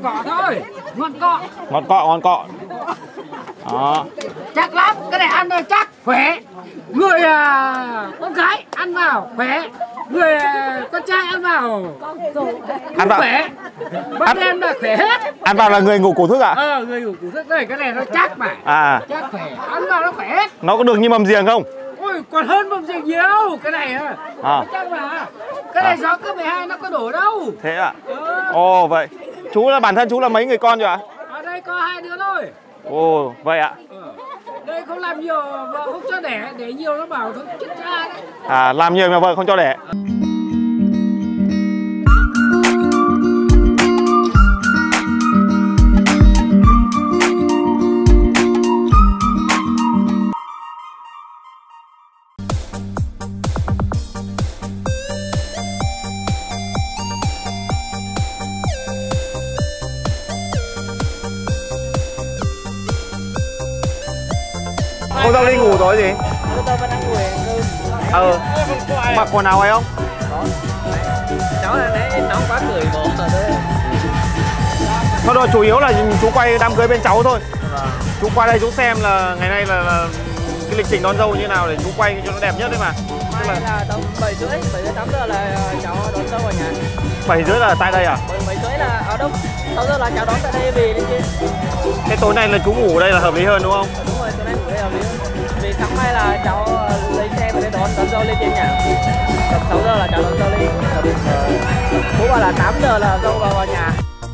cọ thôi, ngon cọ. Ngon cọ. Đó. Chắc lắm, cái này ăn chắc, khỏe. Người con gái ăn vào khỏe, người con trai ăn vào khỏe. Bắt em là khỏe hết. Ăn vào là người ngủ cổ thức ạ? Người ngủ cổ thức đây, cái này nó chắc mà. Chắc khỏe, ăn vào nó khỏe hết. Nó có được như mầm giềng không? Ôi, còn hơn mầm giềng nhiều. Cái này chắc mà. Cái này gió cấp 12 nó có đổ đâu. Thế ạ? Ồ, vậy. Chú là bản thân chú là mấy người con rồi ạ? Ở đây có 2 đứa thôi. Ồ, vậy ạ. Đây không làm nhiều, vợ không cho để nhiều nó bảo thôi chết cha đấy. Làm nhiều mà vợ không cho đẻ. Cô dâu đi ngủ rồi gì? Cô dâu vẫn đang ngủ. Mặc quần áo ấy không? Cháu là nãy nóng quá cười bộ rồi đấy. Thôi rồi, chủ yếu là chú quay đám cưới bên cháu thôi. Chú qua đây chú xem là ngày nay là cái lịch trình đón dâu như nào để chú quay cho nó đẹp nhất đấy mà. Mai là tầm 7:30, 8 giờ là cháu đón dâu ở nhà. 7:30 là tại đây à? 7:30 là ở đâu? 6 giờ là cháu đón tại đây về lên trên. Thế tối nay là chú ngủ ở đây là hợp lý hơn đúng không? Đúng rồi, tối nay ngủ đây hợp lý hơn. Vì sáng mai là cháu lấy xe về đây đón dâu lên trên nhà. Tầm 6 giờ là cháu đón dâu lên. Bố bảo là 8 giờ là dâu vào nhà.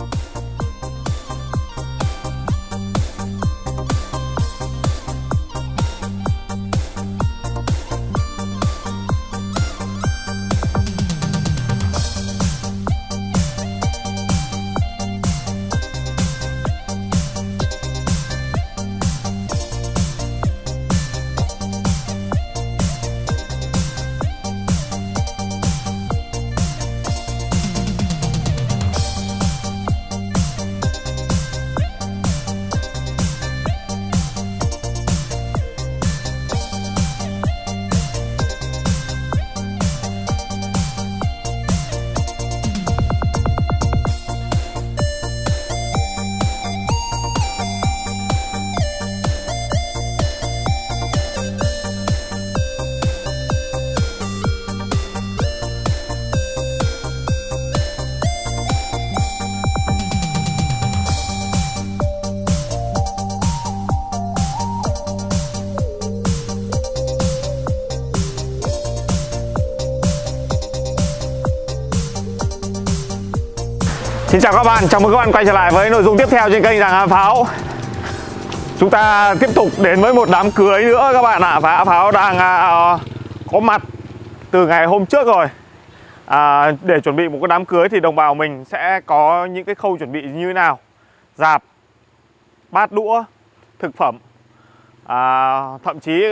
Xin chào các bạn, chào mừng các bạn quay trở lại với nội dung tiếp theo trên kênh Giàng A Pháo. Chúng ta tiếp tục đến với một đám cưới nữa các bạn ạ. Và A Pháo đang có mặt từ ngày hôm trước rồi. Để chuẩn bị một cái đám cưới thì đồng bào mình sẽ có những cái khâu chuẩn bị như thế nào. Rạp, bát đũa, thực phẩm, thậm chí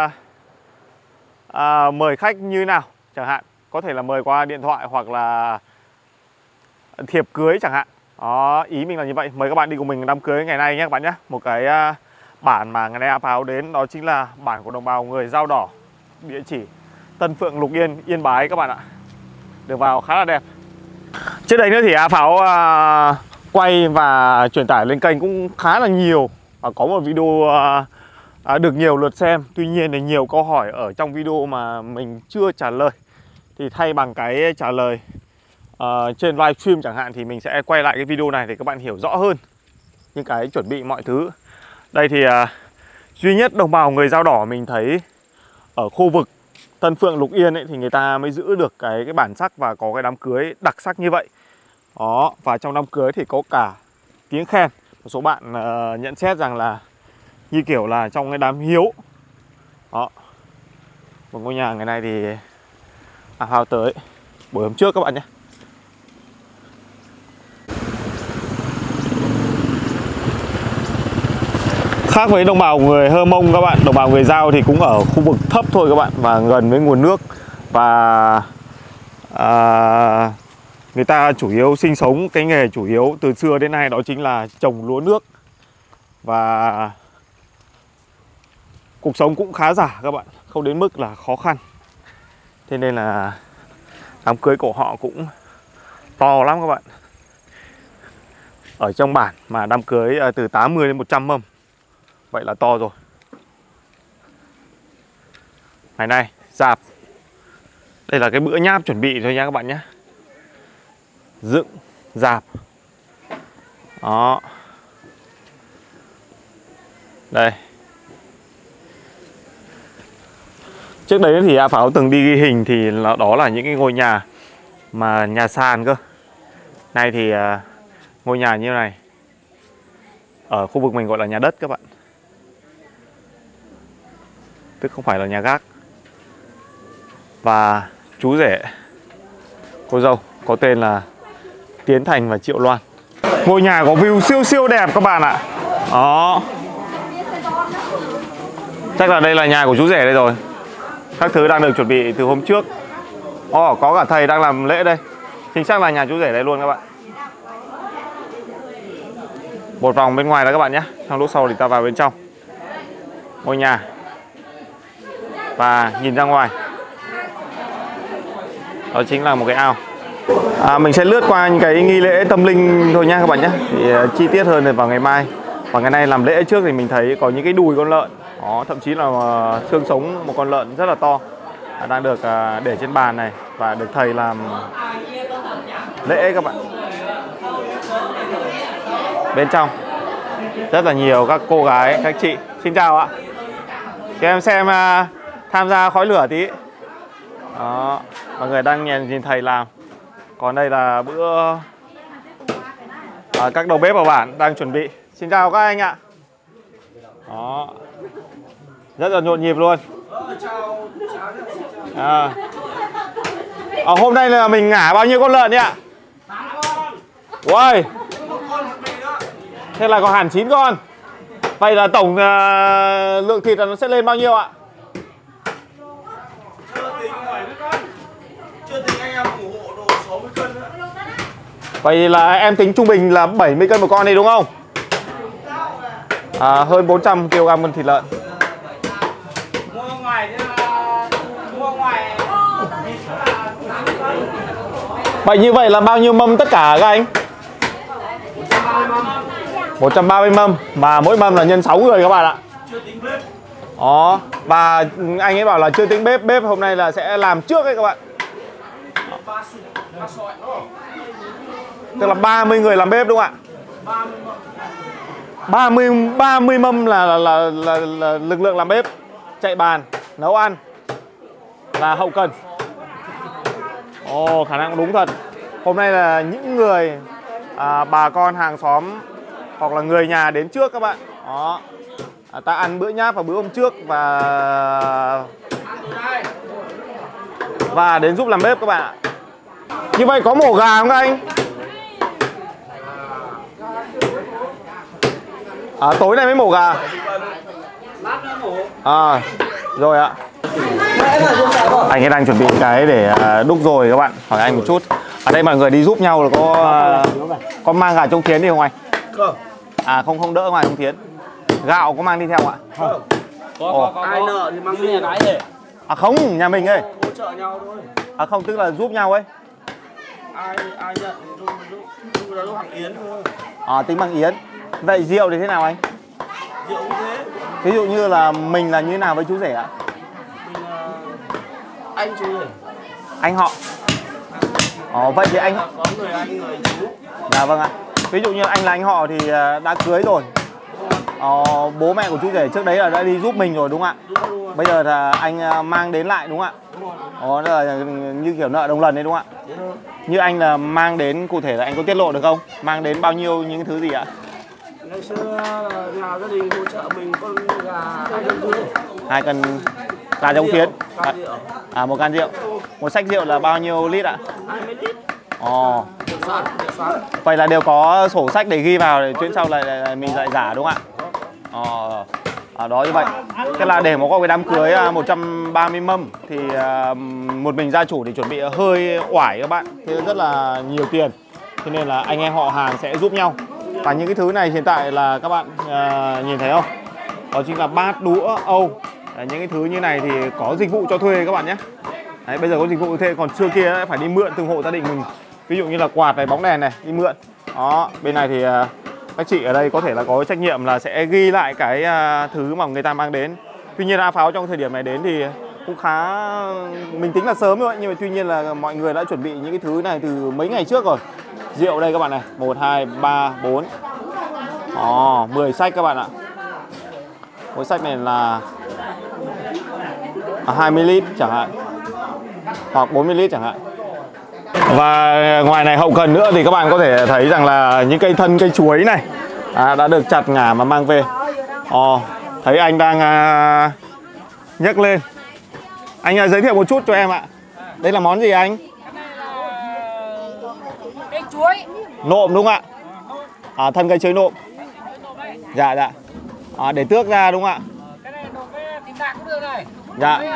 mời khách như thế nào chẳng hạn. Có thể là mời qua điện thoại hoặc là thiệp cưới chẳng hạn. Đó, ý mình là như vậy. Mời các bạn đi cùng mình đám cưới ngày nay nhé các bạn nhé. Một cái bản mà ngày nay A Pháo đến đó chính là bản của đồng bào người Dao Đỏ. Địa chỉ Tân Phượng, Lục Yên, Yên Bái các bạn ạ. Đường vào khá là đẹp. Trước đây nữa thì A Pháo quay và truyền tải lên kênh cũng khá là nhiều. Và có một video được nhiều lượt xem. Tuy nhiên thì nhiều câu hỏi ở trong video mà mình chưa trả lời. Thì thay bằng cái trả lời trên livestream chẳng hạn thì mình sẽ quay lại cái video này để các bạn hiểu rõ hơn những cái chuẩn bị mọi thứ. Đây thì duy nhất đồng bào người Dao Đỏ mình thấy ở khu vực Tân Phượng, Lục Yên ấy, thì người ta mới giữ được cái bản sắc và có cái đám cưới đặc sắc như vậy. Đó, và trong đám cưới thì có cả tiếng khen. Một số bạn nhận xét rằng là như kiểu là trong cái đám hiếu. Đó, một ngôi nhà ngày nay thì A Pháo tới buổi hôm trước các bạn nhé. Khác với đồng bào người Hơ Mông các bạn, đồng bào người Dao thì cũng ở khu vực thấp thôi các bạn, và gần với nguồn nước. Và người ta chủ yếu sinh sống, cái nghề chủ yếu từ xưa đến nay đó chính là trồng lúa nước. Và cuộc sống cũng khá giả các bạn, không đến mức là khó khăn. Thế nên là đám cưới của họ cũng to lắm các bạn. ở trong bản mà đám cưới từ 80 đến 100 mâm. Vậy là to rồi. Ngày nay rạp. Đây là cái bữa nháp chuẩn bị thôi nha các bạn nhé. Dựng rạp. Đó. Đây. Trước đấy thì A Pháo từng đi ghi hình thì đó là những cái ngôi nhà mà nhà sàn cơ. Nay thì ngôi nhà như này ở khu vực mình gọi là nhà đất các bạn. Tức không phải là nhà gác. Và chú rể cô dâu có tên là Tiến Thành và Triệu Loan. Ngôi nhà có view siêu siêu đẹp các bạn ạ. Đó. Chắc là đây là nhà của chú rể đây rồi. Các thứ đang được chuẩn bị từ hôm trước. Có cả thầy đang làm lễ đây. Chính xác là nhà chú rể đây luôn các bạn. Một vòng bên ngoài đó các bạn nhé. Xong lúc sau thì ta vào bên trong ngôi nhà. Và nhìn ra ngoài, đó chính là một cái ao. Mình sẽ lướt qua những cái nghi lễ tâm linh thôi nha các bạn nhé. Thì chi tiết hơn thì vào ngày mai. Và ngày nay làm lễ trước thì mình thấy có những cái đùi con lợn. Đó, thậm chí là xương sống một con lợn rất là to đang được để trên bàn này và được thầy làm lễ các bạn. Bên trong rất là nhiều các cô gái, các chị. Xin chào ạ. Cho em xem tham gia khói lửa tí. Đó, mọi người đang nhìn thầy làm. Còn đây là bữa các đầu bếp ở bản đang chuẩn bị. Xin chào các anh ạ. Đó, rất là nhộn nhịp luôn. Hôm nay là mình ngả bao nhiêu con lợn đấy ạ? Ui, thế là có hẳn 9 con. Vậy là tổng lượng thịt là nó sẽ lên bao nhiêu ạ? Chưa tính anh em ủng hộ đồ 60 cân nữa. Vậy là em tính trung bình là 70 cân một con đi đúng không? Hơn 400 kg cân thịt lợn. Mua ngoài thế là mua ngoài. Vậy như vậy là bao nhiêu mâm tất cả các anh? 130 mâm. Mà mỗi mâm là nhân 6 người các bạn ạ. Chưa tính bếp. Đó. Và anh ấy bảo là chưa tính bếp. Bếp hôm nay là sẽ làm trước đấy các bạn. Tức là 30 người làm bếp đúng không ạ? 30 mâm là lực lượng làm bếp, chạy bàn, nấu ăn là hậu cần. Khả năng đúng thật. Hôm nay là những người bà con hàng xóm hoặc là người nhà đến trước các bạn. Đó. Ta ăn bữa nháp vào bữa hôm trước và đến giúp làm bếp các bạn ạ. Như vậy có mổ gà không các anh? Tối nay mới mổ gà. Rồi ạ. Anh ấy đang chuẩn bị cái để đúc rồi các bạn. Hỏi anh một chút. Ở đây mọi người đi giúp nhau là có mang gà trông thiến đi không anh? Không. Không đỡ ngoài trông thiến. Gạo có mang đi theo không ạ? Không. Có. Ai nợ thì mang đi cái gì? Không, nhà mình ấy. Hỗ trợ nhau thôi. Không, tức là giúp nhau ấy. Ai nhận thì giúp hàng yến thôi. Tính bằng yến. Vậy rượu thì thế nào anh? Rượu cũng thế. Ví dụ như là mình là như thế nào với chú rể ạ? Mình anh chú rể. Anh họ. Vậy thì anh có người anh người chú. Dạ vâng ạ. Ví dụ như anh là anh họ thì đã cưới rồi. Bố mẹ của chú rể trước đấy là đã đi giúp mình rồi đúng không ạ? Đúng. Bây giờ là anh mang đến lại đúng không ạ? Đó là như kiểu nợ đồng lần đấy đúng không ạ? Đúng. Như anh là mang đến cụ thể là anh có tiết lộ được không? Mang đến bao nhiêu những thứ gì ạ? Ngày xưa là nhà gia đình hỗ trợ mình con gà 2 cân rưỡi. 2 cân gà trông thiến. Một can rượu. Một xách rượu là bao nhiêu lít ạ? 20 lít. Vậy là đều có sổ sách để ghi vào để chuyến sau lại mình lại giả đúng không ạ? Đó như vậy. Thế là để mà có cái đám cưới 130 mâm thì một mình gia chủ thì chuẩn bị hơi oải các bạn. Thế rất là nhiều tiền. Thế nên là anh em họ hàng sẽ giúp nhau. Và những cái thứ này hiện tại là các bạn nhìn thấy không? Đó chính là bát, đũa, âu. Những cái thứ như này thì có dịch vụ cho thuê các bạn nhé. Đấy, bây giờ có dịch vụ thuê, còn xưa kia phải đi mượn từng hộ gia đình mình. Ví dụ như là quạt này, bóng đèn này, đi mượn. Đó, bên này thì các chị ở đây có thể là có trách nhiệm là sẽ ghi lại cái thứ mà người ta mang đến. Tuy nhiên A Pháo trong thời điểm này đến thì cũng khá, mình tính là sớm thôi, nhưng mà tuy nhiên là mọi người đã chuẩn bị những cái thứ này từ mấy ngày trước rồi. Rượu đây các bạn này, 1, 2, 3, 4 10 sách các bạn ạ. Mỗi sách này là 20ml chẳng hạn, hoặc 40ml chẳng hạn. Và ngoài này hậu cần nữa thì các bạn có thể thấy rằng là những cây thân cây chuối này đã được chặt ngả mà mang về. Thấy anh đang nhấc lên. Anh giới thiệu một chút cho em ạ. Đây là món gì anh? Cây chuối Nộm đúng không ạ? Thân cây chuối nộm. Dạ dạ. Để tước ra đúng không ạ? Cái này nộm với thịt nạc cũng được này. Dạ. Với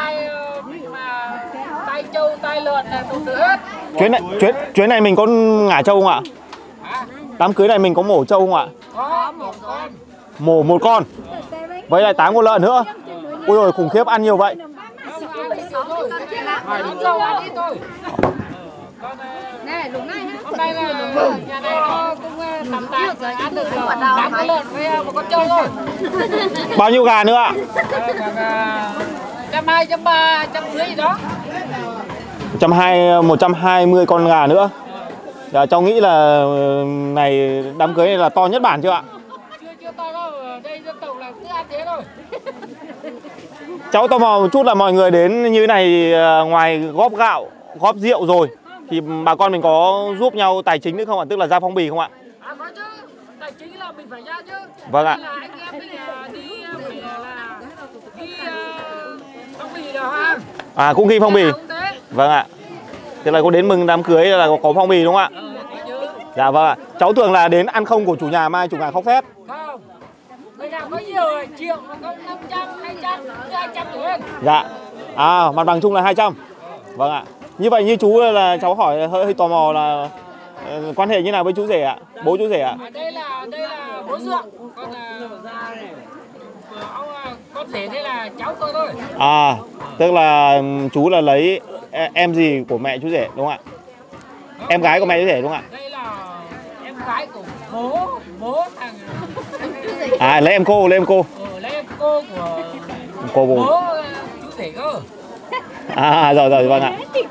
tai trâu, tai lợn là nộm được hết. Chuyến này mình có ngả trâu không ạ? Đám cưới này mình có mổ trâu không ạ? Có, một con. Mổ một con. Với lại 8 con lợn nữa. Ôi rồi khủng khiếp, ăn nhiều vậy. Dầu ăn ít thôi. Này, đúng này nhá. Hôm nay là nhà này nó cũng tạm tạm ăn được 8 con lợn với một con trâu thôi. Bao nhiêu gà nữa ạ? 120, 130, 150 gì đó. 120 con gà nữa. Dạ, cháu nghĩ là này đám cưới này là to nhất bản chưa ạ? Chưa to đâu, ở đây dân tộc là cứ ăn thế thôi. Cháu tò mò một chút là mọi người đến như này ngoài góp gạo, góp rượu rồi thì bà con mình có giúp nhau tài chính nữa không ạ? Tức là ra phong bì không ạ? Có chứ, tài chính là mình phải ra chứ. Vâng ạ. Là anh em mình đi phong bì được ha. Cũng ghi phong bì. Vâng ạ. Tức là có đến mừng đám cưới là có phong bì đúng không ạ? Dạ vâng ạ. Cháu tưởng là đến ăn không của chủ nhà mai chủ nhà khóc phét. Không. Người nào có nhiều triệu, có 500, 200, 200 trở lên. Dạ. Mặt bằng chung là 200. Vâng ạ. Như vậy như chú là cháu hỏi hơi tò mò là quan hệ như nào với chú rể ạ? Bố chú rể ạ? Đây là bố dượng, còn con rể đây là cháu tôi thôi. Tức là chú là lấy em gì của mẹ chú rể đúng không ạ? Em gái của mẹ chú rể đúng không ạ? Đây là em gái của bố thằng lấy em cô. lấy em cô của bố chú rể cơ. Rồi vâng ạ.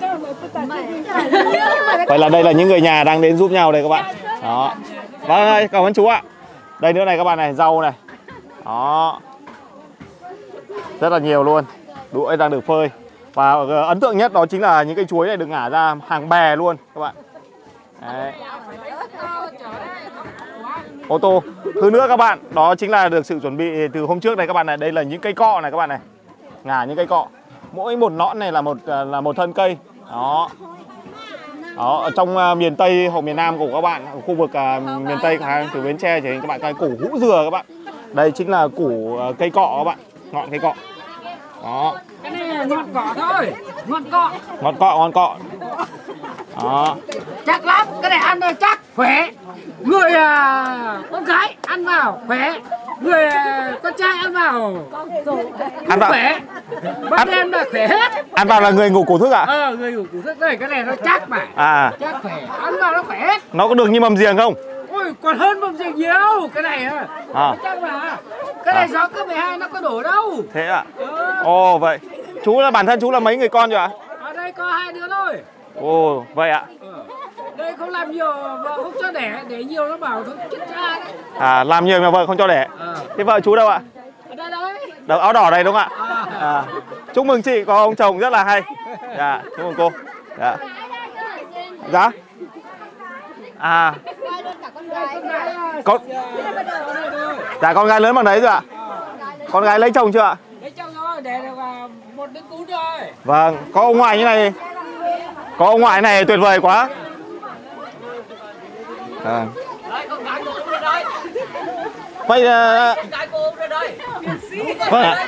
Vậy là đây là những người nhà đang đến giúp nhau đây các bạn. Đó. Vâng, cảm ơn chú ạ. Đây nữa này các bạn này, rau này. Đó. Rất là nhiều luôn. Đũa đang được phơi. Và ấn tượng nhất đó chính là những cây chuối này được ngả ra hàng bè luôn các bạn. Đấy. Ô tô. Thứ nữa các bạn, đó chính là được sự chuẩn bị từ hôm trước này các bạn này. Đây là những cây cọ này các bạn này. Ngả những cây cọ. Mỗi một nõn này là một thân cây. Đó. Đó, ở trong miền Tây hoặc miền Nam của các bạn, ở khu vực miền Tây từ Bến Tre thì các bạn coi củ hũ dừa các bạn. Đây chính là củ cây cọ các bạn, ngọn cây cọ. Đó. Cái này là ngọn cọ thôi, ngọn cọ. Ngọn cọ. Đó. Chắc lắm, cái này ăn chắc, khỏe. Người con gái ăn vào khỏe. Người con trai ăn vào khỏe. Ban đêm là khỏe hết. Ăn vào là người ngủ cổ thức ạ? Người ngủ cổ thức đây, cái này nó chắc mà. Chắc khỏe, ăn vào nó khỏe hết. Nó có được như mầm giềng không? Ôi, còn hơn mầm giềng nhiều. Cái này chắc mà. Cái này gió cấp 12 nó có đổ đâu. Thế ạ? Ồ vậy. Chú là bản thân chú là mấy người con rồi ạ? Ở đây có 2 đứa thôi. Ồ vậy ạ. Đây không làm nhiều, vợ không cho để nhiều nó bảo thôi chết cha đấy. Làm nhiều mà vợ không cho đẻ. Thế vợ chú đâu ạ? Ở đây đấy. Đầu áo đỏ đây đúng không ạ? Chúc mừng chị có ông chồng rất là hay. Dạ, chúc mừng cô. Dạ. Dạ. Con gái lớn bằng đấy rồi ạ. Con gái lấy chồng chưa ạ? Lấy chồng rồi, để được một đứa cún rồi. Vâng, có ông ngoại như này. Có ông ngoại này tuyệt vời quá. Đấy, con gái cô cũng đây. Vậy là... Con gái cô cũng đây. Vâng ạ.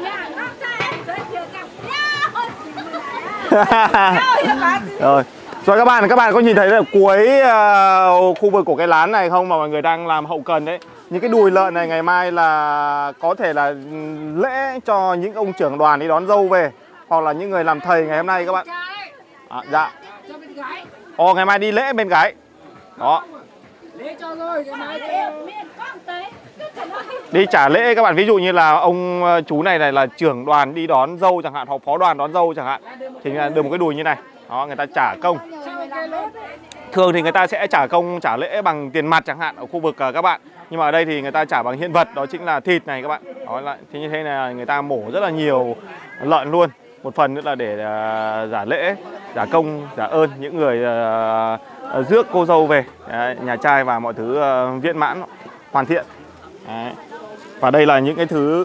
Rồi các bạn có nhìn thấy là cuối khu vực của cái lán này không mà mọi người đang làm hậu cần đấy. Những cái đùi lợn này ngày mai là có thể là lễ cho những ông trưởng đoàn đi đón dâu về, hoặc là những người làm thầy ngày hôm nay các bạn. Dạ. Ngày mai đi lễ bên gái. Đó. Đi trả lễ các bạn, ví dụ như là ông chú này là trưởng đoàn đi đón dâu chẳng hạn, hoặc phó đoàn đón dâu chẳng hạn, thì là được một cái đùi như này. Đó, người ta trả công. Thường thì người ta sẽ trả công trả lễ bằng tiền mặt chẳng hạn ở khu vực các bạn. Nhưng mà ở đây thì người ta trả bằng hiện vật, đó chính là thịt này các bạn. Đó là thì như thế này người ta mổ rất là nhiều lợn luôn. Một phần nữa là để trả lễ, trả công, trả ơn những người rước cô dâu về nhà trai và mọi thứ viên mãn hoàn thiện. Đấy. Và đây là những cái thứ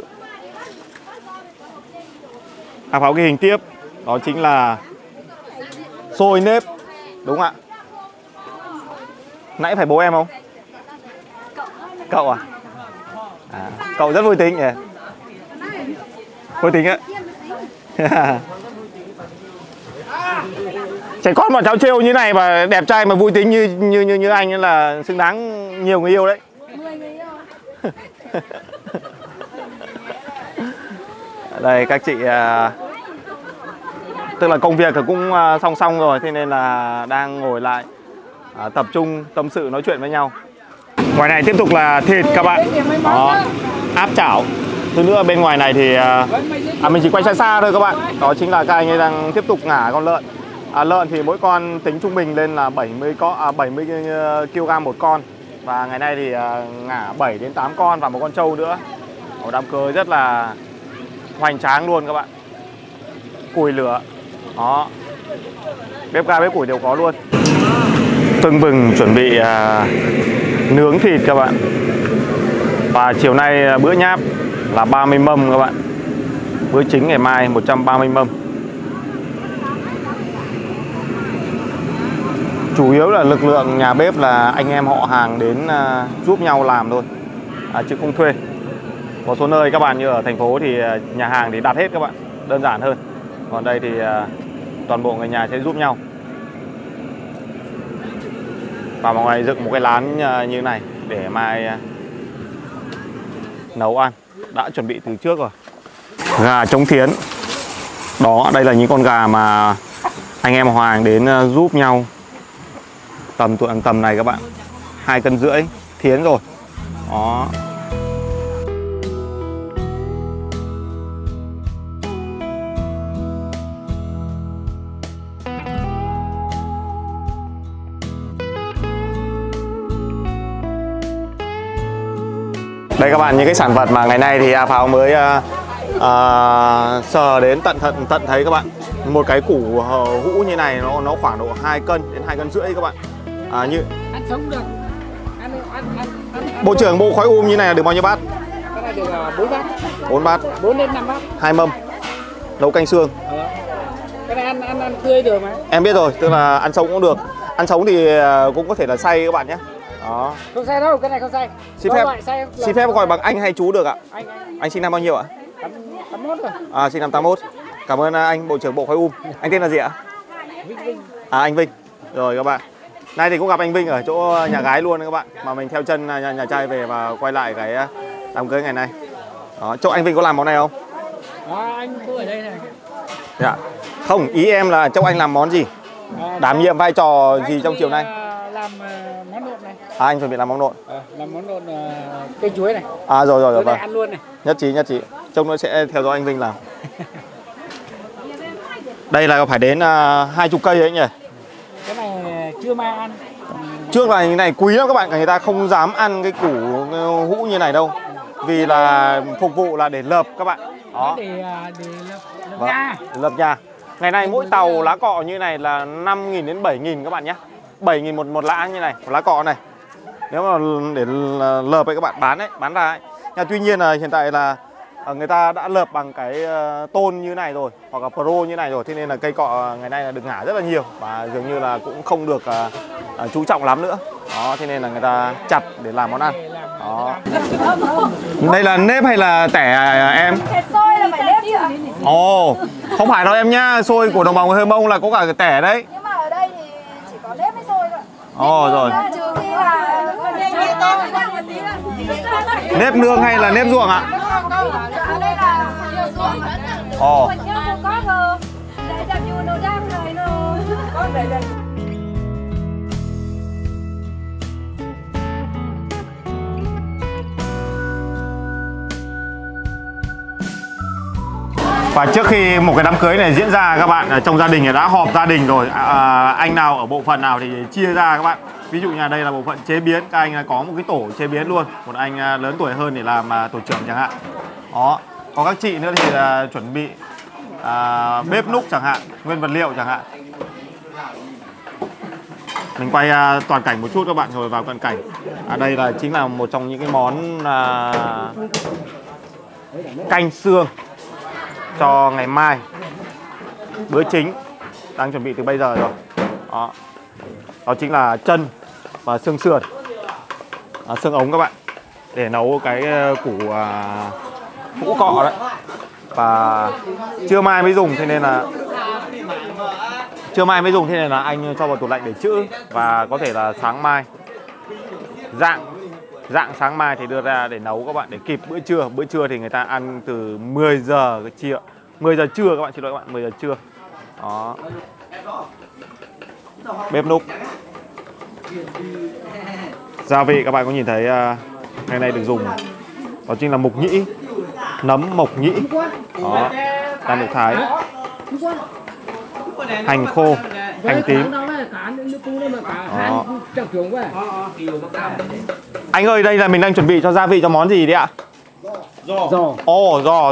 pháo ghi hình tiếp, đó chính là xôi nếp, đúng ạ. Nãy phải bố em không? Cậu à? Cậu rất vui tính nhỉ? Vui tính ạ. Trẻ con bọn cháu trêu như này và đẹp trai mà vui tính như anh ấy là xứng đáng nhiều người yêu đấy. 10 người yêu. Đây các chị tức là công việc thì cũng song song rồi, thế nên là đang ngồi lại tập trung tâm sự nói chuyện với nhau. Ngoài này tiếp tục là thịt các bạn. Đó, áp chảo. Thứ nữa bên ngoài này thì mình chỉ quay xa xa thôi các bạn. Đó chính là các anh ấy đang tiếp tục ngả con lợn. Lợn thì mỗi con tính trung bình lên là 70 kg một con. Và ngày nay thì ngả 7 đến 8 con và một con trâu nữa. Một đám cưới rất là hoành tráng luôn các bạn. Củi lửa. Đó. Bếp ga bếp củi đều có luôn. Tưng bừng chuẩn bị nướng thịt các bạn. Và chiều nay bữa nháp là 30 mâm các bạn. Bữa chính ngày mai 130 mâm. Chủ yếu là lực lượng nhà bếp là anh em họ hàng đến giúp nhau làm thôi, chứ không thuê. Một số nơi các bạn như ở thành phố thì nhà hàng thì đặt hết các bạn, đơn giản hơn. Còn đây thì toàn bộ người nhà sẽ giúp nhau. Và mọi người dựng một cái lán như này để mai nấu ăn. Đã chuẩn bị từ trước rồi. Gà trống thiến. Đó, đây là những con gà mà anh em họ hàng đến giúp nhau. Tầm này các bạn, 2,5 cân thiến rồi. Đó. Đây các bạn, những cái sản vật mà ngày nay thì A Pháo mới sờ đến tận thấy các bạn. Một cái củ hũ như này nó khoảng độ 2 cân đến 2,5 cân các bạn. Như ăn sống được. Bộ trưởng bộ khói như này là được bao nhiêu bát? Cái này được 4 bát. 4 bát. 4 đến 5 bát. 2 mâm. Nấu canh xương. Cái này ăn tươi được mà. Em biết rồi, tức là ăn sống cũng được. Ăn sống thì cũng có thể là xay các bạn nhé. Đó. Không xay đâu, cái này không xay. Xin phép gọi bằng anh hay chú được ạ? Anh. Anh sinh năm bao nhiêu ạ? 81 rồi. Sinh năm 81. Cảm ơn anh Bộ trưởng Bộ Khói Anh tên là gì ạ? Vinh. Anh Vinh. Rồi các bạn. Nay thì cũng gặp anh Vinh ở chỗ nhà gái luôn các bạn. Mà mình theo chân nhà trai về và quay lại cái đám cưới ngày nay. Đó, chỗ anh Vinh có làm món này không? Anh cũng ở đây này. Dạ. Không, ý em là chỗ anh làm món gì? Đảm nhiệm vai trò gì trong chiều nay? Làm món nộm này. Anh chuẩn bị làm món nộm. Làm món nộm cây chuối này. Rồi vâng. Ăn luôn này. Nhất trí. Trông nó sẽ theo dõi anh Vinh làm. Đây là phải đến 20 cây ấy nhỉ? Cái này chưa mai ăn. Trước là cái này quý lắm các bạn, người ta không dám ăn cái củ hũ như này đâu. Vì là phục vụ là để lợp các bạn. Đó. Để lợp nhà. Lợp nhà. Ngày nay mỗi tàu lá cọ như này là 5.000 đến 7.000 các bạn nhé. 7.000 một lã như này, một lá cọ này. Nếu mà để lợp ấy các bạn bán ra ấy. Nhưng tuy nhiên là hiện tại là người ta đã lợp bằng cái tôn như này rồi, hoặc là pro như này rồi, thế nên là cây cọ ngày nay là được ngả rất là nhiều và dường như là cũng không được chú trọng lắm nữa. Đó, thế nên là người ta chặt để làm món ăn. Đó. Đây là nếp hay là tẻ em? Xôi là phải nếp chứ ạ? Ồ, không phải đâu em nhá, xôi của đồng bào người Hơ Mông là có cả tẻ đấy. Nhưng mà ở đây thì chỉ có nếp với xôi thôi. Ồ rồi. Trừ khi là Nếp nương hay là nếp ruộng ạ? ở đây là ruộng. Ồ. Có thơ. Để đặt vô nồi rang này nó có để Và trước khi một cái đám cưới này diễn ra các bạn, trong gia đình đã họp gia đình rồi, anh nào ở bộ phận nào thì chia ra các bạn. Ví dụ như đây là bộ phận chế biến, các anh có một cái tổ chế biến luôn, một anh lớn tuổi hơn để làm tổ trưởng chẳng hạn. Đó, có các chị nữa thì chuẩn bị bếp núc chẳng hạn, nguyên vật liệu chẳng hạn. Mình quay toàn cảnh một chút các bạn rồi vào cận cảnh. Đây là chính là một trong những cái món canh xương cho ngày mai, bữa chính đang chuẩn bị từ bây giờ rồi. Đó chính là chân và xương sườn, xương ống các bạn, để nấu cái củ củ cọ đấy. Và trưa mai mới dùng, thế nên là anh cho vào tủ lạnh để trữ, và có thể là sáng mai, dạng sáng mai thì đưa ra để nấu các bạn, để kịp bữa trưa. Bữa trưa thì người ta ăn từ 10 giờ trưa các bạn, xin lỗi các bạn, 10 giờ trưa. Đó. Bếp núc. Gia vị các bạn có nhìn thấy ngày nay được dùng, đó chính là mộc nhĩ, nấm mộc nhĩ. Đó, đang được thái. Hành khô, hành tím. Đó. Anh ơi, đây là mình đang chuẩn bị cho gia vị cho món gì đấy ạ? Giò. Ồ, giò.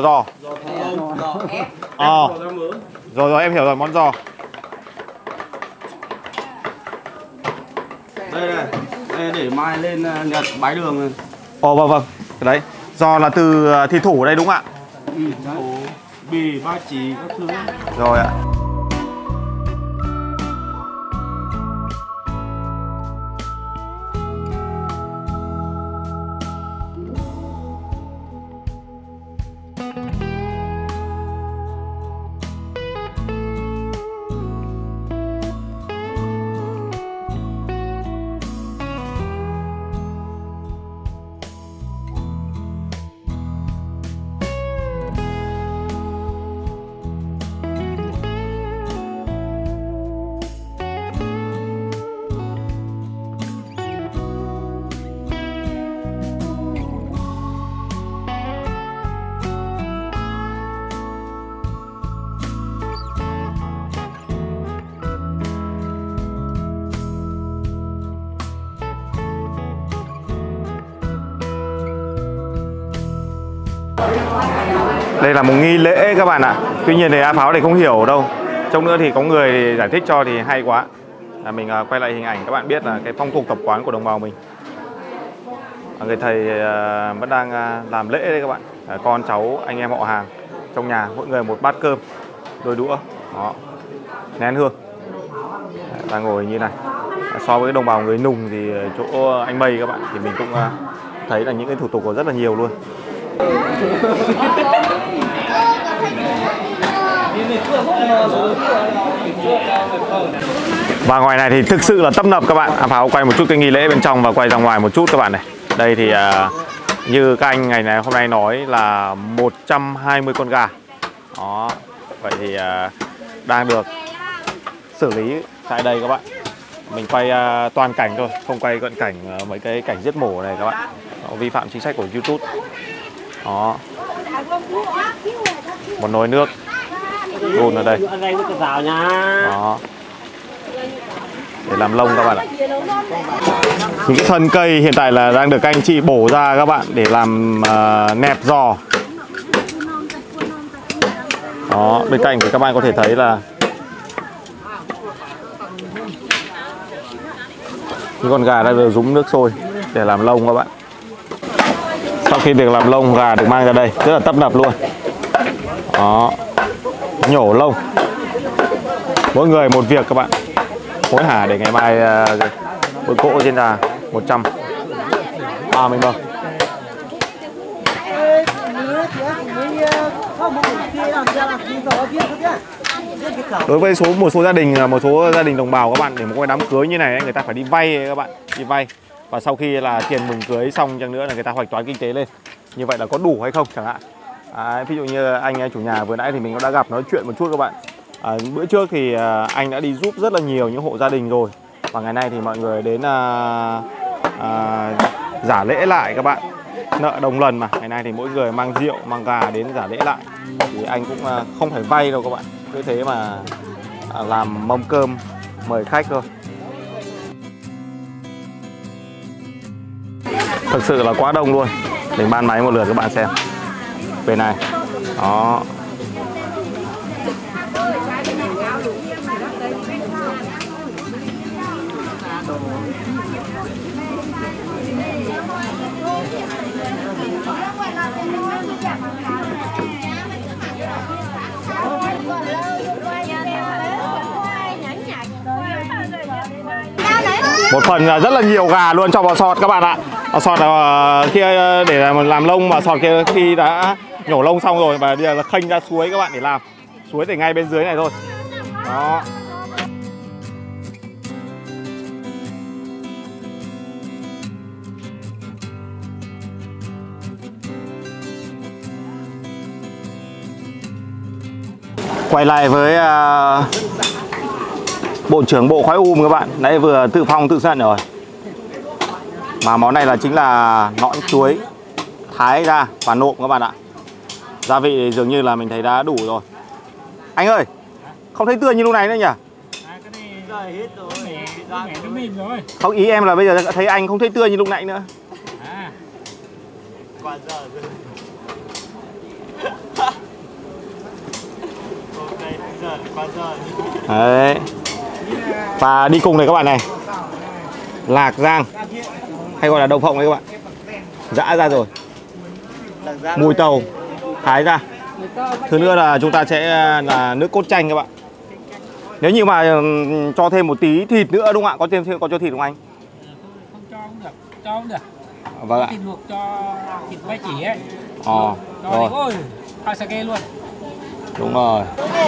Rồi em hiểu rồi, món giò. Đây để mai lên Nhật bái đường này. Ồ vâng, cái đấy. Giò là từ thịt thủ ở đây đúng không ạ? Bì, ba chỉ các thứ. Rồi ạ. Đây là một nghi lễ các bạn ạ. Tuy nhiên thì A Pháo thì không hiểu đâu. Trong nữa thì có người thì giải thích cho thì hay quá. Mình quay lại hình ảnh các bạn biết là cái phong tục tập quán của đồng bào mình. Người thầy vẫn đang làm lễ đây các bạn. Con cháu, anh em họ hàng trong nhà, mỗi người một bát cơm, đôi đũa, đó, nén hương, đang ngồi như này. So với đồng bào người Nùng thì chỗ anh Mây các bạn thì mình cũng thấy là những cái thủ tục có rất là nhiều luôn. Và ngoài này thì thực sự là tấp nập các bạn. A Pháo quay một chút cái nghi lễ bên trong và quay ra ngoài một chút các bạn này. Đây thì như các anh ngày này hôm nay nói là 120 con gà. Đó. Vậy thì đang được xử lý tại đây các bạn. Mình quay toàn cảnh thôi, không quay cận cảnh mấy cái cảnh giết mổ này các bạn. Nó vi phạm chính sách của YouTube. Đó. Một nồi nước đun ở đây. Đó. Để làm lông các bạn ạ. Những cái thân cây hiện tại là đang được các anh chị bổ ra các bạn để làm nẹp giò. Đó, bên cạnh thì các bạn có thể thấy là những con gà đã được rúng nước sôi để làm lông các bạn. Sau khi được làm lông, gà được mang ra đây rất là tấp nập luôn. Đó, nhổ lông, mỗi người một việc các bạn, hối hả để ngày mai bữa cỗ trên là 130 mâm. Đối với một số gia đình đồng bào các bạn, để một cái đám cưới như này người ta phải đi vay các bạn, đi vay. Và sau khi là tiền mừng cưới xong chăng nữa là người ta hoạch toán kinh tế lên. Như vậy là có đủ hay không chẳng hạn. Ví dụ như anh chủ nhà vừa nãy thì mình cũng đã gặp nói chuyện một chút các bạn. Bữa trước thì anh đã đi giúp rất là nhiều những hộ gia đình rồi. Và ngày nay thì mọi người đến giả lễ lại các bạn. Nợ đồng lần mà. Ngày nay thì mỗi người mang rượu, mang gà đến giả lễ lại. Thì anh cũng không phải vay đâu các bạn, cứ thế mà làm mâm cơm mời khách thôi. Thực sự là quá đông luôn. Mình ban máy một lượt các bạn xem. Bên này. Đó. Một phần rất là nhiều gà luôn cho vào sọt các bạn ạ. Vào sọt kia để làm lông, mà sọt kia khi đã nhổ lông xong rồi và bây giờ là khênh ra suối các bạn để làm. Suối thì ngay bên dưới này thôi. Đó. Quay lại với Bộ trưởng Bộ Khoái các bạn. Nãy vừa tự phong tự giận rồi. Mà món này là chính là nõn chuối thái ra và nộm các bạn ạ. Gia vị dường như là mình thấy đã đủ rồi. Anh ơi, không thấy tươi như lúc này nữa nhỉ? Không, ý em là bây giờ thấy anh không thấy tươi như lúc nãy nữa. Đấy. Và đi cùng này các bạn này, lạc rang hay gọi là đậu phộng đấy các bạn, giã ra rồi, mùi tàu thái ra. Thứ nữa là chúng ta sẽ là nước cốt chanh các bạn. Nếu như mà cho thêm một tí thịt nữa đúng không ạ? Có cho thịt không anh? Không cho cũng được, cho cũng được. Vâng ạ. Thịt luộc cho thịt vai chỉ ấy. Rồi. Ôi, hai sake luôn. Đúng rồi.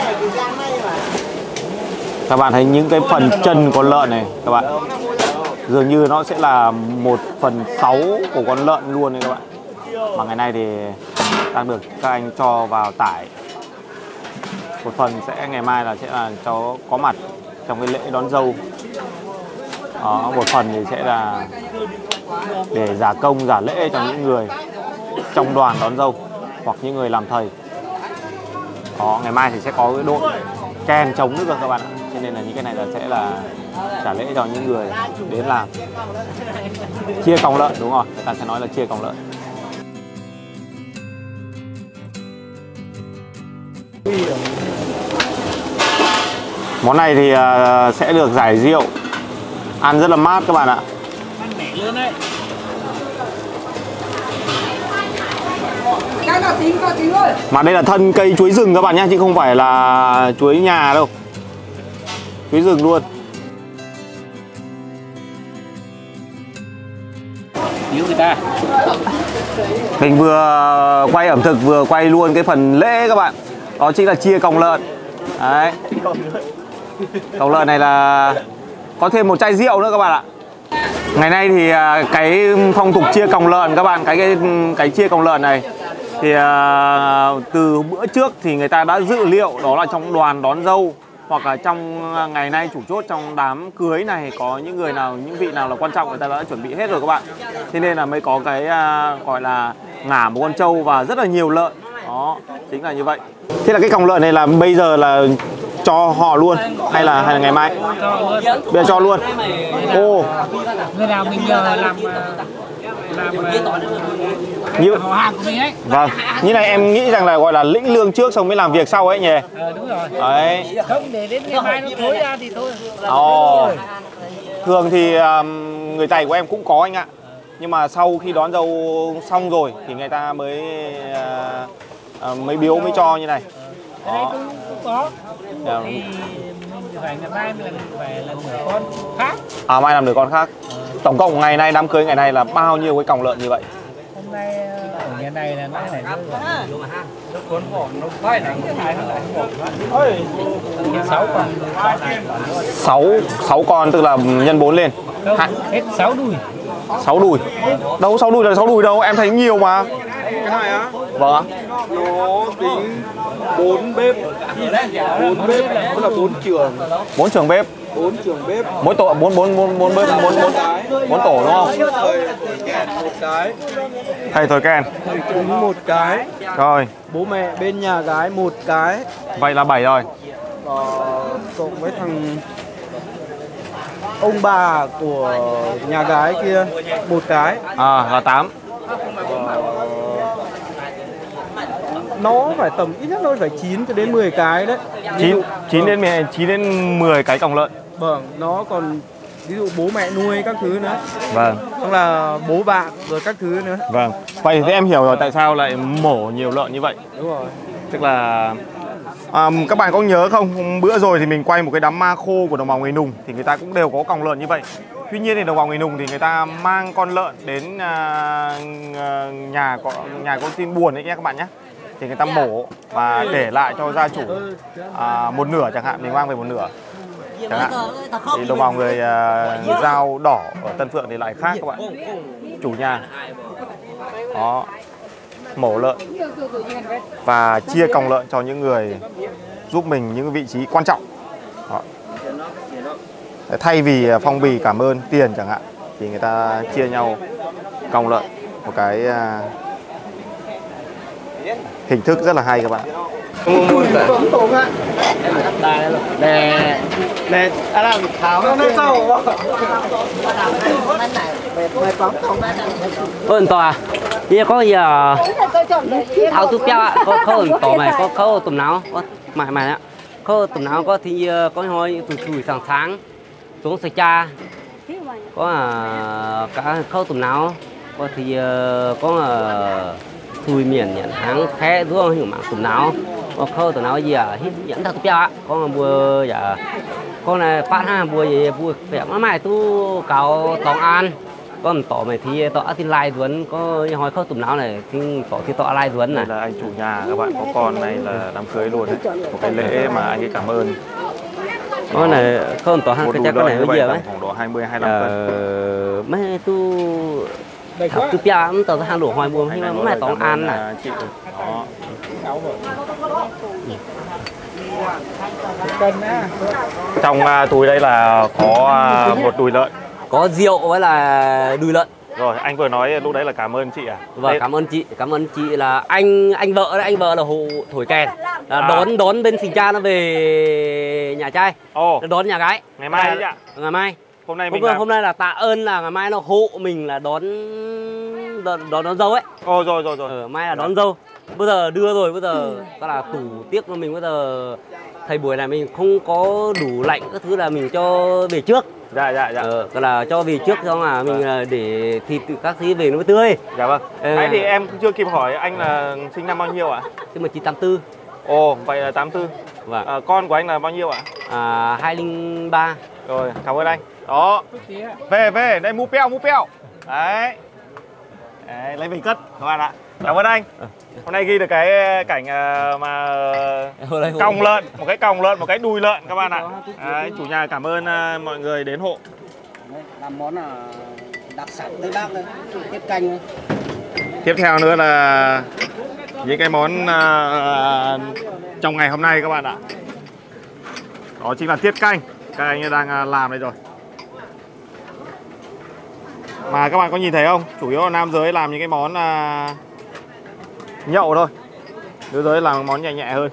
Các bạn thấy những cái phần chân con lợn này các bạn, dường như nó sẽ là 1/6 của con lợn luôn đấy các bạn. Mà ngày nay thì đang được các anh cho vào tải. Một phần sẽ ngày mai là sẽ là cháu có mặt trong cái lễ đón dâu. Đó, một phần thì sẽ là để giả công giả lễ cho những người trong đoàn đón dâu hoặc những người làm thầy. Đó, ngày mai thì sẽ có cái đội kèn trống nữa các bạn ạ. Cho nên là những cái này là sẽ là trả lễ cho những người đến làm chia còng lợn, đúng rồi, người ta sẽ nói là chia còng lợn. Món này thì sẽ được rải rượu, ăn rất là mát các bạn ạ. Ăn mẻ luôn đấy. Mà đây là thân cây chuối rừng các bạn nhé, chứ không phải là chuối nhà đâu. Chuối rừng luôn. Thiếu người ta. Mình vừa quay ẩm thực vừa quay luôn cái phần lễ các bạn. Đó chính là chia còng lợn. Đấy. Còng lợn này là có thêm một chai rượu nữa các bạn ạ. Ngày nay thì cái phong tục chia còng lợn các bạn, cái chia còng lợn này thì từ bữa trước thì người ta đã dự liệu đó là trong đoàn đón dâu hoặc là trong ngày nay chủ chốt trong đám cưới này có những người nào, những vị nào là quan trọng người ta đã chuẩn bị hết rồi các bạn. Thế nên là mới có cái gọi là ngả một con trâu và rất là nhiều lợn. Đó, chính là như vậy. Thế là cái còng lợn này là bây giờ là cho họ luôn hay là ngày mai? Bây giờ cho luôn. Ô. Người nào mình nhờ làm như họ hàng của mình ấy. Vâng, như này em nghĩ rằng là gọi là lĩnh lương trước xong mới làm việc sau ấy nhỉ? Đúng rồi. Đấy. Không để đến ngày mai nó thối ra thì thôi. Thường thì người Tày của em cũng có anh ạ. Nhưng mà sau khi đón dâu xong rồi thì người ta mới biếu mới cho như này. Đó. Cũng có. Thì mình phải ngày mai mình phải là nửa con khác. Mai làm nửa con khác. Tổng cộng ngày nay đám cưới ngày nay là bao nhiêu cái còng lợn như vậy? Hôm nay ở nhà này là nó phải nó cuốn vỏ nó quay này ôi 6 con. 6 con tức là nhân 4 lên. Không, hết 6 đùi. 6 đùi. Đâu 6 đùi là 6 đùi đâu, em thấy nhiều mà. Cái này á? Vâng. Nó tính 4 bếp. 4 bếp tức là 4 trường. 4 trường bếp. 4 trường bếp. Mỗi tổ 4 tổ đúng không? Một cái. Thầy thổi kèn. Thầy cúng một cái. Rồi. Bố mẹ bên nhà gái một cái. Vậy là 7 rồi. Cộng với thằng ông bà của nhà gái kia một cái. À là 8. Nó phải tầm ít nhất nó phải 9 cho đến 10 cái đấy. 9 đến 10 cái còng lợn. Vâng, nó còn ví dụ bố mẹ nuôi các thứ nữa. Vâng. Xong là bố bạn rồi các thứ nữa. Vâng. Vậy thì em hiểu rồi tại sao lại mổ nhiều lợn như vậy. Đúng rồi. Tức là các bạn có nhớ không, bữa rồi thì mình quay một cái đám ma khô của đồng bào người Nùng thì người ta cũng đều có còng lợn như vậy. Tuy nhiên thì đồng bào người Nùng thì người ta mang con lợn đến nhà có tin buồn đấy nhé các bạn nhé. Thì người ta mổ và để lại cho gia chủ một nửa chẳng hạn, mình mang về một nửa chẳng hạn. Thì đồng bào người Dao đỏ ở Tân Phượng thì lại khác các bạn. Chủ nhà đó mổ lợn và chia còng lợn cho những người giúp mình những vị trí quan trọng. Đó. Thay vì phong bì cảm ơn tiền chẳng hạn thì người ta chia nhau còng lợn, một cái hình thức rất là hay các bạn. Ơn tòa bây giờ có gì tháo thuốc béo ạ, có tỏ mày có tùm não có mày á, có tùm não có thì có hồi từ sáng xuống sợi cha có cả khâu tùm não có thì có thui miền nhận hàng khé đúng hiểu mạng tùm não có khâu tùm não gì à hít dẫn tháo thuốc béo ạ, có bùa dạ con này phát ha bùa gì bùa vẻ nó mày tu cầu tòng an con tỏ mày thì tỏ tin lai duấn có hỏi khâu tùm não này thì tỏ thì tỏ lai duấn này Đây là anh chủ nhà các bạn, có con này là đám cưới luôn đấy, một cái lễ mà anh ấy cảm ơn. Con này không tỏ hai cái chắc con này bây giờ đấy khoảng độ 20-25 cân. mấy tu thảo tu pia cũng tỏ hàng đổ hoài buồn hay mà mày tỏ ăn à chị đó. Trong túi đây là có một đùi lợn, có rượu với là đùi lợn. Rồi anh vừa nói lúc đấy là cảm ơn chị à? Vâng, cảm ơn chị là anh vợ đấy, anh vợ là hộ thổi kèn là đón bên sinh cha nó về nhà trai, đón nhà gái ngày mai đấy ạ. Ngày mai hôm nay là tạ ơn là ngày mai nó hộ mình là đón dâu ấy. Rồi. Mai là đón dâu. Bây giờ đưa rồi, bây giờ có là tủ tiếc của mình, bây giờ thầy buổi này mình không có đủ lạnh các thứ là mình cho về trước. Dạ. Cái là cho về trước xong là mình để thịt các thứ về nó mới tươi. Dạ vâng. Đấy thì em chưa kịp hỏi anh là sinh năm bao nhiêu ạ? Sinh 1984. Ồ, vậy là 84. Vâng. Con của anh là bao nhiêu ạ? 203. Rồi, cảm ơn anh. Đó. Về, đây mu peo. Đấy. Đấy, lấy về cất các bạn ạ. Cảm ơn anh. Hôm nay ghi được cái cảnh mà còng lợn, một cái còng lợn, một cái đùi lợn các bạn ạ. Đấy, chủ nhà cảm ơn mọi người đến hộ. Làm món đặc sản Tây Bắc đây, tiết canh đây. Tiếp theo nữa là những cái món trong ngày hôm nay các bạn ạ. Đó chính là tiết canh. Các anh đang làm đây rồi. Mà các bạn có nhìn thấy không? Chủ yếu là nam giới làm những cái món nhậu thôi. Nữ giới làm món nhẹ nhẹ hơn.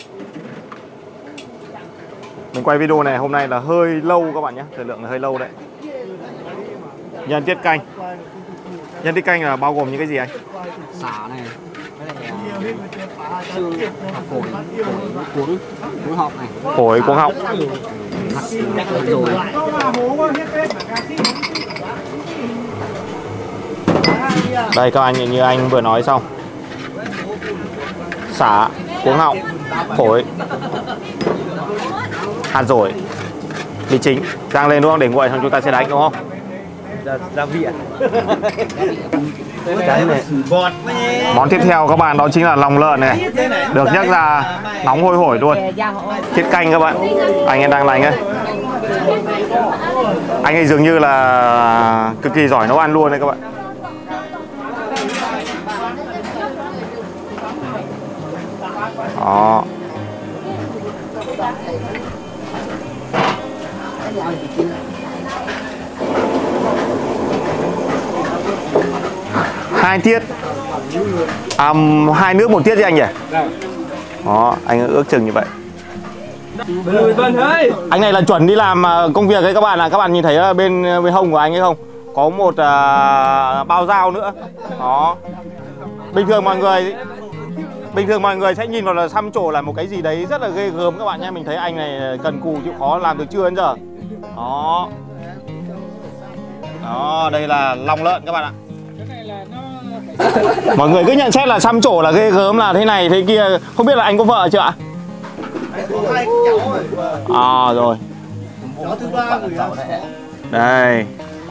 Mình quay video này hôm nay là hơi lâu các bạn nhé. Thời lượng là hơi lâu đấy. Nhân tiết canh. Nhân tiết canh là bao gồm những cái gì anh? Xả này, xương, phổi cuống họng này. Phổi cuống họng. Rồi. Đây các anh như anh vừa nói xong. Xả, cuống họng, phổi, hạt dổi, mì chính rang lên đúng không? Để nguội xong chúng ta sẽ đánh đúng không? Gia vị ạ. Món tiếp theo các bạn đó chính là lòng lợn này. Được nhắc ra nóng hôi hổi luôn. Tiết canh các bạn. Anh ấy đang lành ấy. Anh ấy dường như là cực kỳ giỏi nấu ăn luôn đấy các bạn. Đó. Hai tiết. 2 nước 1 tiết chứ anh nhỉ? Đó, anh ước chừng như vậy. Anh này là chuẩn đi làm công việc ấy các bạn ạ. Các bạn nhìn thấy bên hông của anh ấy không? Có một bao dao nữa. Đó. Bình thường mọi người sẽ nhìn vào là xăm trổ là một cái gì đấy rất là ghê gớm các bạn nhé. Mình thấy anh này cần cù chịu khó làm từ trưa đến giờ. Đó. Đó, đây là lòng lợn các bạn ạ. Mọi người cứ nhận xét là xăm trổ là ghê gớm, là thế này thế kia. Không biết là anh có vợ chưa ạ? À rồi. Đây.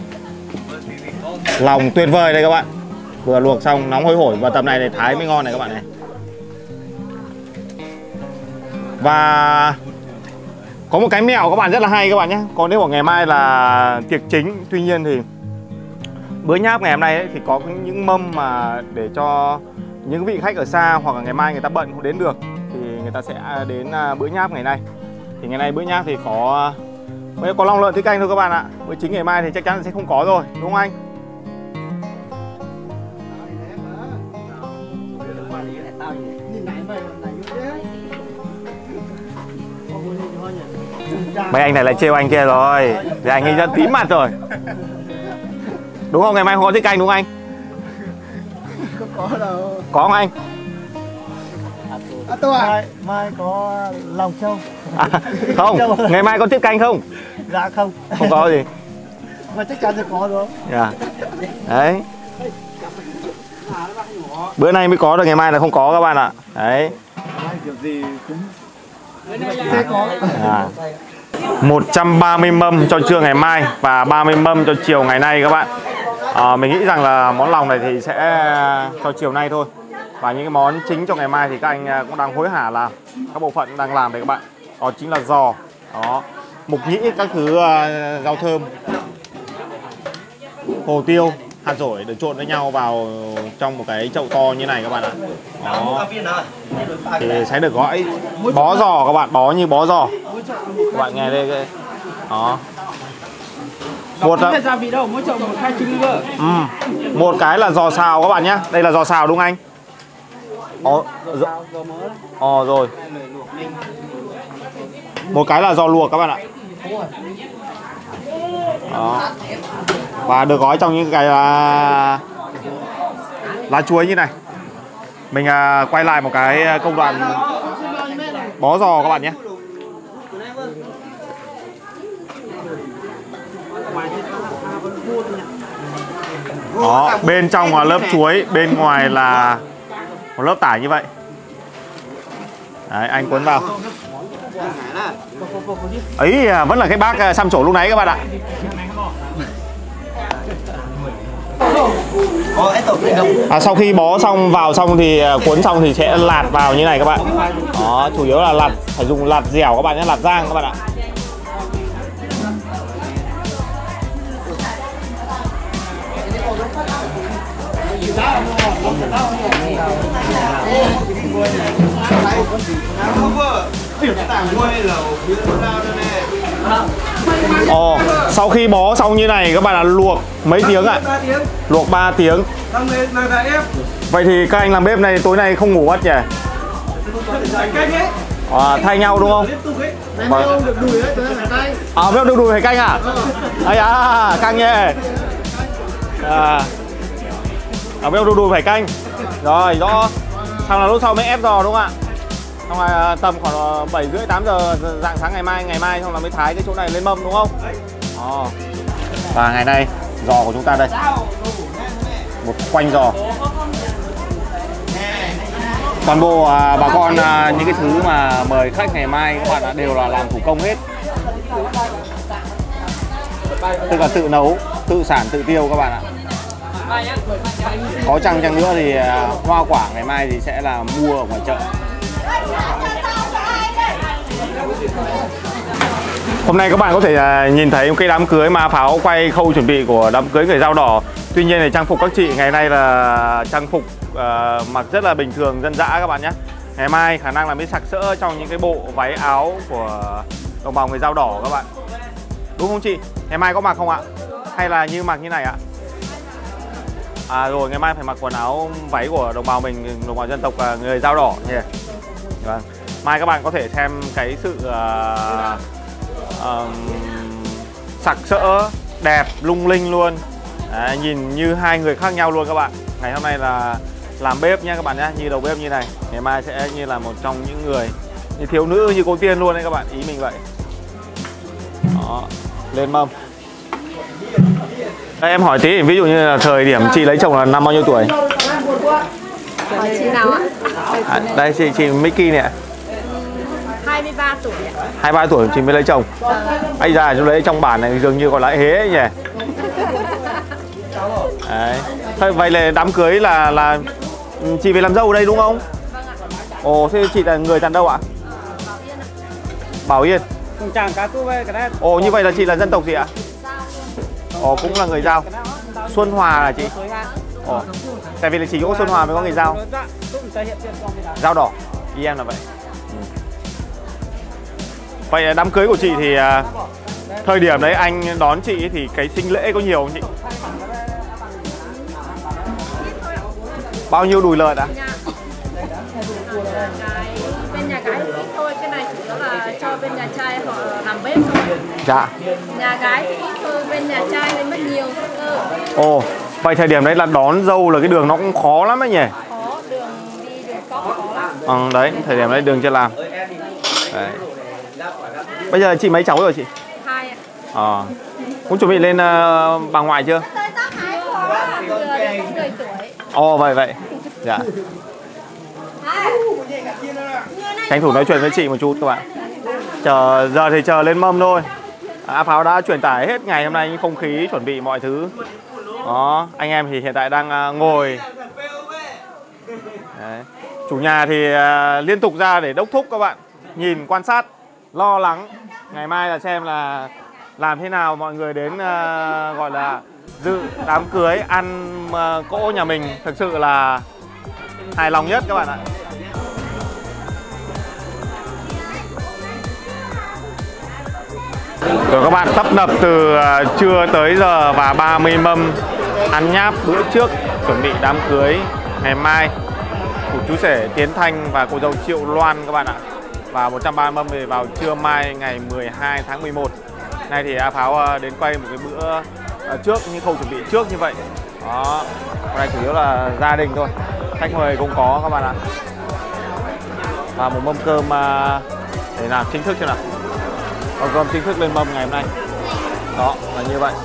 Lòng tuyệt vời đây các bạn. Vừa luộc xong nóng hôi hổi, và tầm này để thái mới ngon này các bạn này. Và có một cái mẹo các bạn rất là hay các bạn nhé. Còn nếu của ngày mai là tiệc chính, tuy nhiên thì bữa nháp ngày hôm nay ấy, thì có những mâm mà để cho những vị khách ở xa hoặc là ngày mai người ta bận không đến được thì người ta sẽ đến bữa nháp ngày nay. Thì ngày nay bữa nháp thì có lòng lợn tiết canh thôi các bạn ạ. Bữa chính ngày mai thì chắc chắn sẽ không có rồi, đúng không anh? Mấy anh này lại trêu anh kia rồi, thì anh ấy đã tím mặt rồi. Đúng không? Ngày mai không có tiết canh đúng không anh? Không có đâu. Có không anh? Mai có lòng trâu. Không, ngày mai có tiết canh không? Dạ không. Không có gì. Mà chắc chắn sẽ có đúng không? Dạ. Đấy. Bữa nay mới có được, ngày mai là không có các bạn ạ. Đấy. Kiểu gì cũng sẽ có. 130 mâm cho trưa ngày mai và 30 mâm cho chiều ngày nay các bạn. Mình nghĩ rằng là món lòng này thì sẽ cho chiều nay thôi. Và những cái món chính cho ngày mai thì các anh cũng đang hối hả làm. Các bộ phận đang làm đấy các bạn. Đó chính là giò, đó, mục nhĩ, các thứ rau thơm, hồ tiêu, hạt dổi được trộn với nhau vào trong một cái chậu to như này các bạn ạ. Đó. Thì sẽ được gọi bó giò các bạn, bó như bó giò. Các bạn nghe đây. Đó. Gia vị đâu, mỗi chậu một 2 trứng cơ. Một cái là giò xào các bạn nhé. Đây là giò xào đúng không anh? Rồi. Một cái là giò luộc các bạn ạ. Đó. Và được gói trong những cái lá chuối như này. Mình quay lại một cái công đoạn bó giò các bạn nhé. Đó, bên trong là lớp chuối, bên ngoài là một lớp tải như vậy. Đấy, anh cuốn vào. Ấy vẫn là cái bác xăm trổ lúc nãy các bạn ạ. Sau khi bó xong vào xong thì cuốn xong thì sẽ lạt vào như này các bạn. Đó, chủ yếu là lạt, phải dùng lạt dẻo các bạn nhé, lạt rang các bạn ạ. Sau khi bó xong như này các bạn là luộc mấy tiếng ạ? Luộc 3 tiếng. Vậy thì các anh làm bếp này tối nay không ngủ mất nhỉ? Thay nhau đúng không? Bếp được đùi phải canh à? Canh nhé. Bếp được đùi phải canh. Rồi, đó. Xong là lúc sau mới ép giò đúng không ạ? Xong rồi tầm khoảng 7 rưỡi 8 giờ rạng sáng ngày mai xong là mới thái cái chỗ này lên mâm đúng không? Và ngày nay giò của chúng ta đây, một quanh giò. Toàn bộ bà con những cái thứ mà mời khách ngày mai các bạn đều là làm thủ công hết, tức là tự nấu, tự sản, tự tiêu các bạn ạ. Có chăng nữa thì hoa quả ngày mai thì sẽ là mua ở ngoài chợ. Hôm nay các bạn có thể nhìn thấy một cái đám cưới mà Pháo quay khâu chuẩn bị của đám cưới người Dao Đỏ. Tuy nhiên thì trang phục các chị ngày nay là trang phục mặc rất là bình thường, dân dã các bạn nhé. Ngày mai khả năng là mới sặc sỡ trong những cái bộ váy áo của đồng bào người Dao Đỏ các bạn. đúng không chị? Ngày mai có mặc không ạ? Hay là như mặc như này ạ? À rồi, ngày mai phải mặc quần áo váy của đồng bào mình, đồng bào dân tộc người Dao Đỏ nhỉ. Vâng. Mai các bạn có thể xem cái sự sặc sỡ, đẹp, lung linh luôn. Đấy, nhìn như hai người khác nhau luôn các bạn. Ngày hôm nay là làm bếp nha các bạn nhé, như đầu bếp như này. Ngày mai sẽ như là một trong những người như thiếu nữ, như cô Tiên luôn đấy các bạn, ý mình vậy. Đó, lên mâm. Đây, em hỏi tí, ví dụ như là thời điểm chị lấy chồng là năm bao nhiêu tuổi? Hỏi chị nào ạ? Đây chị Mickey nè. 23 tuổi ạ. 23 tuổi chị mới lấy chồng. Ây da, chú lấy trong bản này dường như còn lại hế ấy nhỉ. Đấy. Thôi vậy là đám cưới là chị về làm dâu ở đây đúng không? Vâng ạ. Ồ, thế chị là người tận đâu ạ? Bảo Yên ạ. Bảo Yên. Ồ, như vậy là chị là dân tộc gì ạ? Ồ, cũng là người Dao. Xuân Hòa là chị? Ồ, tại vì là chỉ có Xuân Hòa mới có người Dao. Dao Đỏ, ý em là vậy. Vậy là đám cưới của chị thì thời điểm đấy anh đón chị thì cái sinh lễ có nhiều không chị? Bao nhiêu đùi lợn ạ? Bên nhà gái ít thôi, cái này chủ yếu là cho bên nhà trai họ làm bếp thôi. Dạ. Nhà gái thì ít thôi, bên nhà trai nên mất nhiều cơ. Ồ, vậy thời điểm đấy là đón dâu là cái đường nó cũng khó lắm đấy nhỉ? Khó, đường đi đường có khó lắm. Đấy, thời điểm đấy đường chưa làm. Đấy. Bây giờ chị mấy cháu rồi chị? 2 ạ. Cũng chuẩn bị lên bà ngoại chưa? Vừa được 10 tuổi. Ồ, vậy. Dạ. Tranh thủ nói chuyện với chị một chút các bạn. Giờ thì chờ lên mâm thôi. A Pháo đã truyền tải hết ngày hôm nay những không khí, chuẩn bị mọi thứ. Đó, anh em thì hiện tại đang ngồi. Đấy. Chủ nhà thì liên tục ra để đốc thúc các bạn. Nhìn, quan sát, lo lắng. Ngày mai là xem là làm thế nào mọi người đến gọi là dự đám cưới, ăn cỗ nhà mình thực sự là hài lòng nhất các bạn ạ. Rồi các bạn tấp nập từ trưa tới giờ và 30 mâm ăn nháp bữa trước chuẩn bị đám cưới ngày mai của chú rể Tiến Thanh và cô dâu Triệu Loan các bạn ạ. Và 130 mâm về vào trưa mai ngày 12 tháng 11. Nay thì A Pháo đến quay một cái bữa trước, những khâu chuẩn bị trước như vậy. Đó, hôm nay chủ yếu là gia đình thôi, khách mời cũng có các bạn ạ. Và một mâm cơm để làm chính thức chưa nào. Mâm cơm chính thức lên mâm ngày hôm nay. Đó, là như vậy.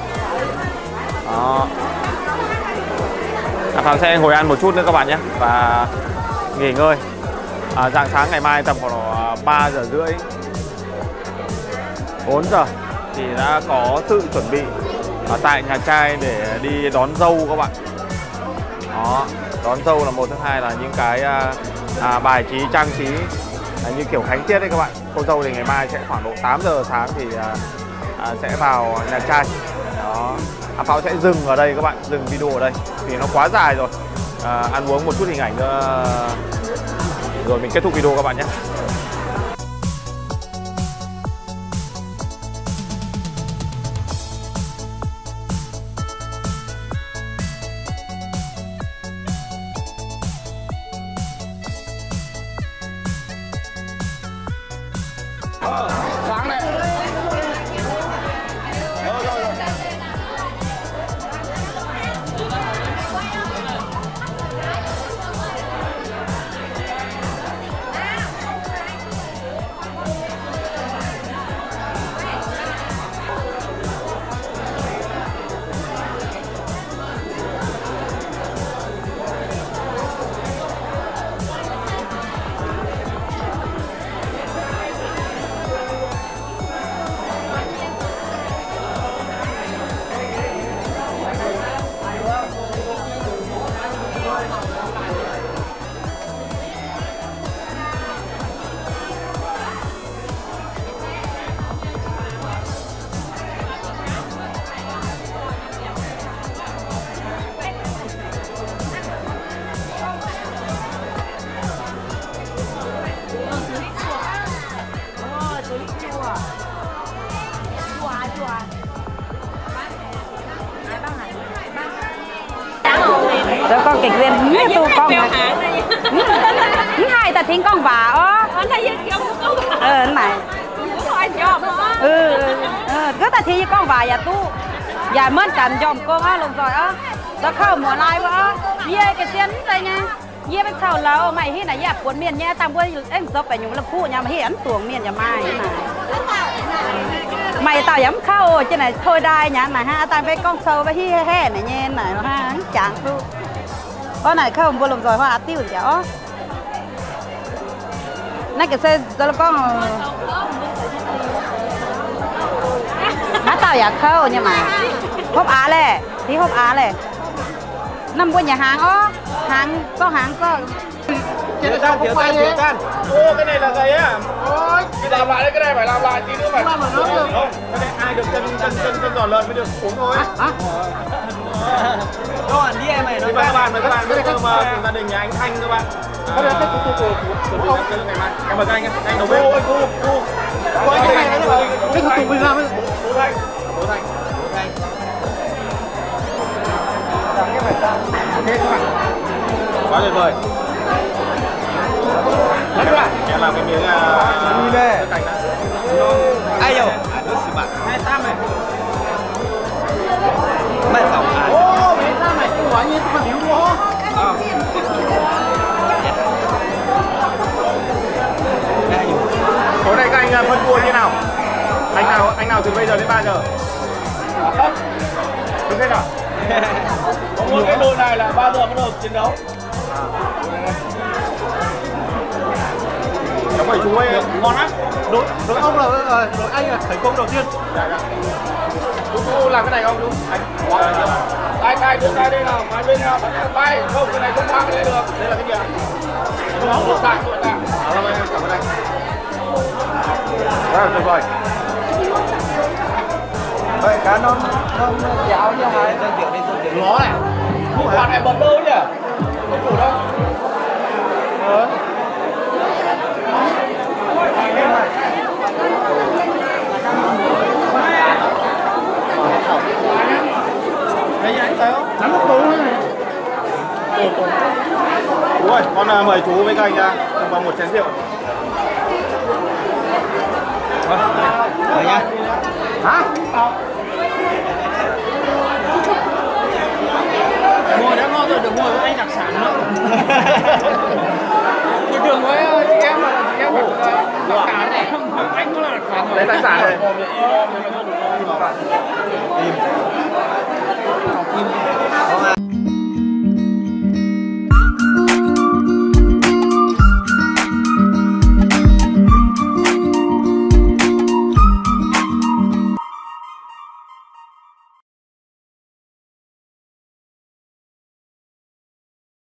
Đó. A Pháo sẽ ngồi ăn một chút nữa các bạn nhé và nghỉ ngơi. Rạng sáng ngày mai tầm khoảng 3 giờ rưỡi 4 giờ thì đã có sự chuẩn bị tại nhà trai để đi đón dâu các bạn. Đó, đón dâu là một, thứ hai là những cái bài trí trang trí như kiểu khánh tiết đấy các bạn. Cô dâu thì ngày mai sẽ khoảng độ 8 giờ sáng thì sẽ vào nhà trai. Đó, A Pháo sẽ dừng ở đây các bạn, dừng video ở đây vì nó quá dài rồi. Ăn uống một chút hình ảnh nữa rồi mình kết thúc video các bạn nhé. Sáng này. cái quyền như tu con hai ta thính con bà này cứ ta thi con bà ya tu ya mất cảnh dòm con á lùng rồi á ta khâu mùa lai vợ ye cái tiền đây nha ye bên sau là mày hi này ya cuốn miền nha tam quên em dốc phải nhung là phụ nhà mà hi ấn tuồng miền nhà mai này mày tao dám khâu trên này thôi đai nhà này ha tao với con sâu với hi he này nha này ha chẳng tu con này khâu mua lùng rồi hoa tiêu chả nãy cái xe giờ con má taoอยากเข้าเนี่ยมาพบอาเลยที่พบอาเลยนำบนnhà hàng hàng có Thiếu tan. Ô, cái này là gì á? Ôi, làm lại đấy, cái này phải làm lại tí nữa phải. Không, cái này ai được chân giò lợn mới được uống thôi. Đâu ăn đi em mày nói các bạn, bữa cơm gia đình nhà anh Thanh các bạn. Cái này ngày mai. Cảm ơn anh đầu bếp. Cô. Cái này cái thủ tục mình làm ấy. Bố Thanh. Ok các bạn. Quá tuyệt vời. Em làm cái miếng canh này. ai đâu? Hai tam này. Mày tổng à? Ô, mấy tam này quả nhiên còn thiếu đúng không? Tối nay các anh phân cua như nào? Anh nào từ bây giờ đến 3 giờ? Đúng thế nào? Có một cái đội này là 3 giờ bắt đầu chiến đấu. Đúng rồi chú ơi, ngon lắm. Đội ông là đội anh là thành công đầu tiên. Chú làm cái này không chú? Tay đưa tay đây nào, hai bên nào, tay không cái này không mang cái này được. Đây là cái gì ạ? Không một sạc rồi ta. Cảm ơn anh. Rất tuyệt vời. Vậy cá non giáo như hai dân tiểu đi dân tiểu. Nó này. Vụ quạt này bật đâu nhỉ? Không đủ đâu. Thấy anh thấy không? Nắm một tú này. Chú ơi, con mời chú với các anh nha, trong vòng một chén rượu. Mời nha. Hả? Ngồi đã ngon rồi, được ngồi với anh đặc sản nữa. Bình thường với chị em mà chị em đặc sản này không, anh có là đặc sản rồi. Đấy đặc sản này.